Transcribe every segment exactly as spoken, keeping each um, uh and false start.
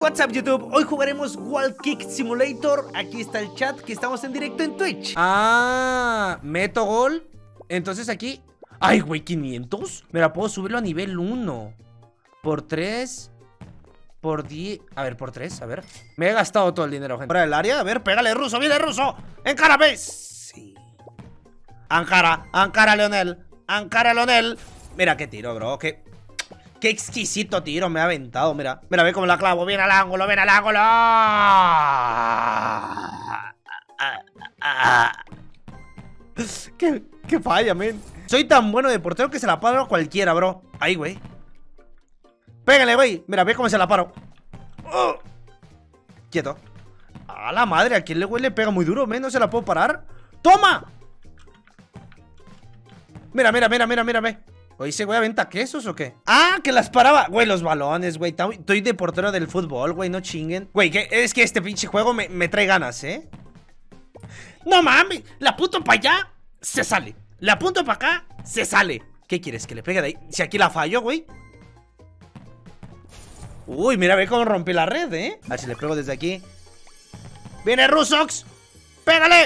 What's up YouTube, hoy jugaremos Wall Kick Simulator. Aquí está el chat, que estamos en directo en Twitch. Ah, meto gol. Entonces aquí, ay güey, quinientos. Mira, puedo subirlo a nivel uno. Por tres. Por diez, a ver, por tres, a ver. Me he gastado todo el dinero, gente. Para el área, a ver, pégale ruso, viene ruso. Encárame. Sí. Ankara, Ankara Leonel, Ankara Leonel. Mira qué tiro, bro, qué Qué exquisito tiro me ha aventado, mira. Mira, ve cómo la clavo, viene al ángulo, viene al ángulo. Qué, qué falla, men. Soy tan bueno de portero que se la paro a cualquiera, bro. Ahí, güey. Pégale, güey. Mira, ve cómo se la paro. Oh. Quieto. A la madre, ¿a quién le, güey, le pega muy duro, men? No se la puedo parar. ¡Toma! Mira, mira, mira, mira, mira, ve. Oye, ¿ese güey aventa quesos o qué? Ah, que las paraba. Güey, los balones, güey. Estoy de portero del fútbol, güey, no chinguen. Güey, que es que este pinche juego me, me trae ganas, ¿eh? No mames, la apunto para allá, se sale. La apunto para acá, se sale. ¿Qué quieres? ¿Que le pegue de ahí? Si aquí la fallo, güey. Uy, mira, ve cómo rompí la red, ¿eh? A ver si le pego desde aquí. ¡Viene Rusox! ¡Pégale!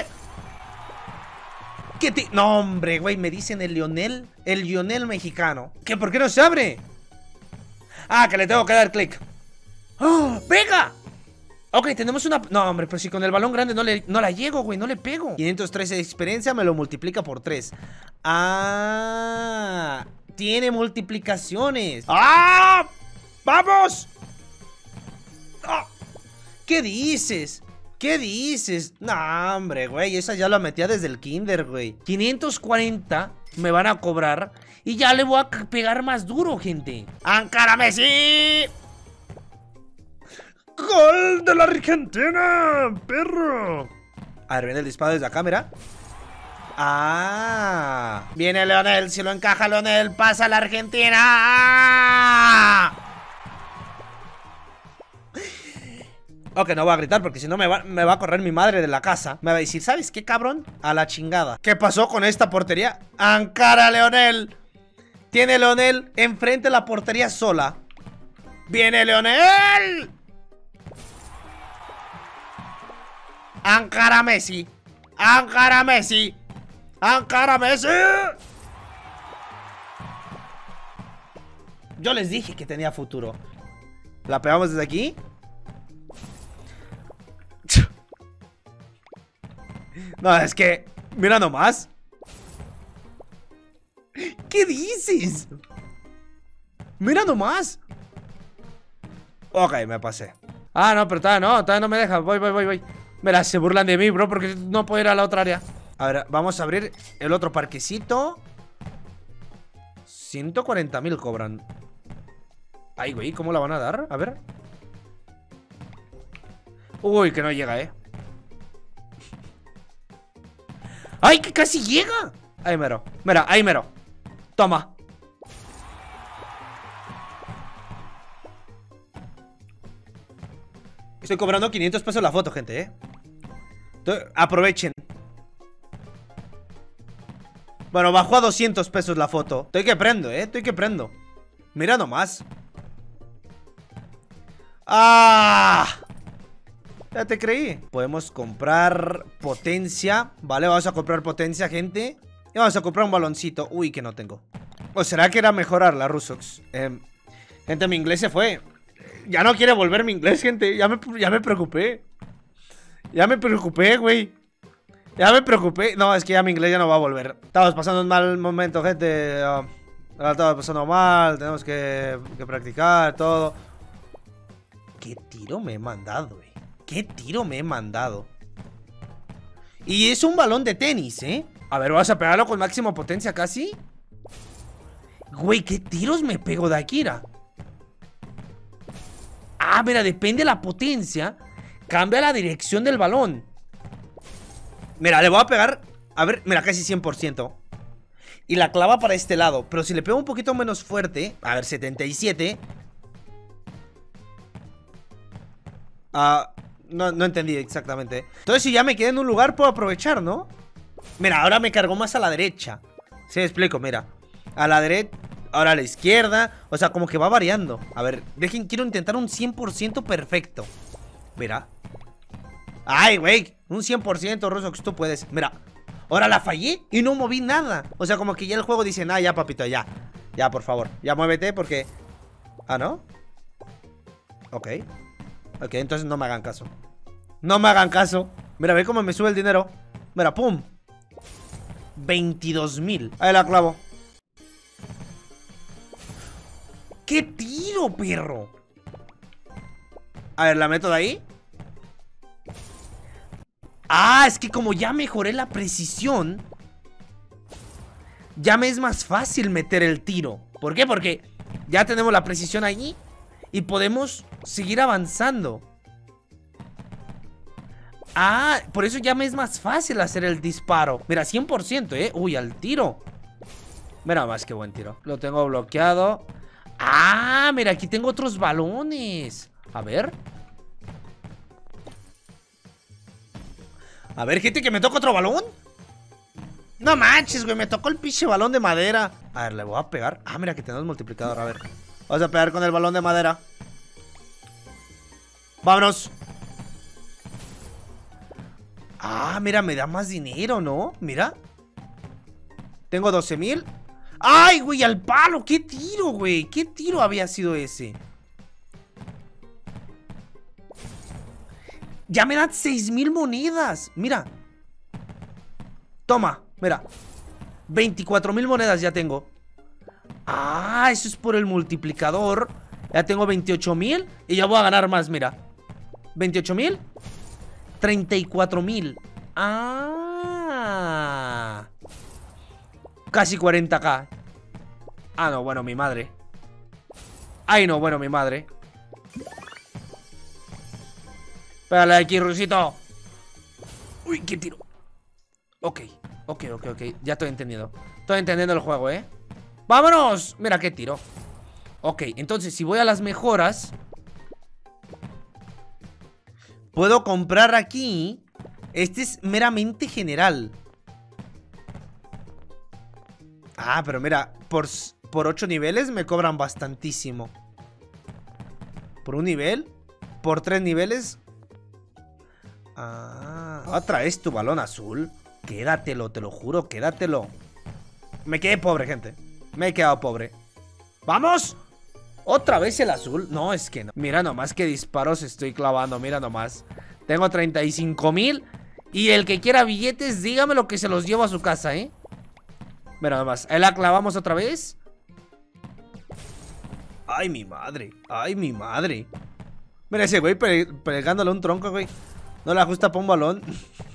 ¿Qué te...? No, hombre, güey, me dicen el Lionel. El Lionel mexicano. ¿Qué? ¿Por qué no se abre? Ah, que le tengo que dar clic. ¡Oh! ¡Pega! Ok, tenemos una... No, hombre, pero si con el balón grande no, le... no la llego, güey, no le pego. quinientos trece de experiencia me lo multiplica por tres. Ah, tiene multiplicaciones. ¡Ah! ¡Vamos! ¡Oh! ¿Qué dices? ¿Qué dices? No, hombre, güey, esa ya la metía desde el kinder, güey. quinientos cuarenta me van a cobrar y ya le voy a pegar más duro, gente. ¡Ankara Messi! ¡Gol de la Argentina, perro! A ver, viene el disparo desde la cámara. ¡Ah! Viene Leonel, si lo encaja Leonel, pasa a la Argentina. ¡Ah! Ok, no voy a gritar porque si no me va, me va a correr mi madre de la casa. Me va a decir, ¿sabes qué, cabrón? A la chingada. ¿Qué pasó con esta portería? ¡Ankara Leonel! Tiene Leonel enfrente de la portería sola. ¡Viene Leonel! ¡Ankara Messi! ¡Ankara Messi! ¡Ankara Messi! Yo les dije que tenía futuro. La pegamos desde aquí. No, es que... Mira nomás. ¿Qué dices? Mira nomás. Ok, me pasé. Ah, no, pero todavía no, todavía no me deja. Voy, voy, voy, voy. Mira, se burlan de mí, bro, porque no puedo ir a la otra área. A ver, vamos a abrir el otro parquecito. ciento cuarenta mil cobran. Ay, güey, ¿cómo la van a dar? A ver. Uy, que no llega, eh. ¡Ay, que casi llega! Ahí mero, mira, ahí mero. Toma. Estoy cobrando quinientos pesos la foto, gente, eh. Entonces, aprovechen. Bueno, bajó a doscientos pesos la foto. Estoy que prendo, eh, estoy que prendo. Mira nomás. ¡Ah! Ya te creí. Podemos comprar potencia. Vale, vamos a comprar potencia, gente. Y vamos a comprar un baloncito. Uy, que no tengo. ¿O será que era mejorar la Rusox? Eh, gente, mi inglés se fue. Ya no quiere volver mi inglés, gente. Ya me, ya me preocupé. Ya me preocupé, güey. Ya me preocupé. No, es que ya mi inglés ya no va a volver. Estamos pasando un mal momento, gente. Uh, estamos pasando mal. Tenemos que, que practicar todo. ¿Qué tiro me he mandado, güey? ¿Qué tiro me he mandado? Y es un balón de tenis, ¿eh? A ver, ¿vas a pegarlo con máxima potencia casi? Güey, ¿qué tiros me pego de Akira? Ah, mira, depende de la potencia. Cambia la dirección del balón. Mira, le voy a pegar. A ver, mira, casi cien por ciento. Y la clava para este lado. Pero si le pego un poquito menos fuerte. A ver, setenta y siete. Ah... No, no entendí exactamente. Entonces si ya me quedé en un lugar puedo aprovechar, ¿no? Mira, ahora me cargó más a la derecha. Sí, explico, mira. A la derecha. Ahora a la izquierda. O sea, como que va variando. A ver, dejen, quiero intentar un cien por ciento perfecto. Mira. Ay, güey, un cien por ciento, Rosox, tú puedes. Mira, ahora la fallé y no moví nada. O sea, como que ya el juego dice, nah, ya, papito, ya. Ya, por favor, ya muévete porque... Ah, ¿no? Ok. Ok, entonces no me hagan caso. No me hagan caso. Mira, ve cómo me sube el dinero. Mira, pum. veintidós mil. Ahí la clavo. ¡Qué tiro, perro! A ver, la meto de ahí. Ah, es que como ya mejoré la precisión, ya me es más fácil meter el tiro. ¿Por qué? Porque ya tenemos la precisión allí y podemos seguir avanzando. Ah, por eso ya me es más fácil hacer el disparo. Mira, cien por ciento, ¿eh? Uy, al tiro. Mira más que buen tiro. Lo tengo bloqueado. Ah, mira, aquí tengo otros balones. A ver. A ver, gente, que me toca otro balón. No manches, güey, me tocó el pinche balón de madera. A ver, le voy a pegar. Ah, mira que tenemos multiplicador, a ver. Vamos a pegar con el balón de madera. Vámonos. Ah, mira, me da más dinero, ¿no? Mira. Tengo doce mil. ¡Ay, güey, al palo! ¡Qué tiro, güey! ¿Qué tiro había sido ese? Ya me dan seis mil monedas. Mira. Toma, mira. veinticuatro mil monedas ya tengo. Ah, eso es por el multiplicador. Ya tengo veintiocho mil y ya voy a ganar más, mira. veintiocho mil. treinta y cuatro mil. Ah. Casi cuarenta k. Ah, no, bueno, mi madre. Ay, no, bueno, mi madre. Pégale aquí, Rusito. Uy, qué tiro. Ok, ok, ok, ok. Ya estoy entendiendo. Estoy entendiendo el juego, ¿eh? ¡Vámonos! Mira qué tiro. Ok, entonces si voy a las mejoras, puedo comprar aquí. Este es meramente general. Ah, pero mira, por, por ocho niveles me cobran bastantísimo. Por un nivel, por tres niveles. Ah, otra vez tu balón azul. Quédatelo, te lo juro, quédatelo. Me quedé pobre, gente. Me he quedado pobre. ¡Vamos! ¿Otra vez el azul? No, es que no. Mira nomás qué disparos estoy clavando. Mira nomás. Tengo treinta y cinco mil. Y el que quiera billetes, dígame lo que se los llevo a su casa, ¿eh? Mira nomás. Ahí la clavamos otra vez. Ay, mi madre. Ay, mi madre. Mira ese güey pe pegándole un tronco, güey. No le ajusta para un balón.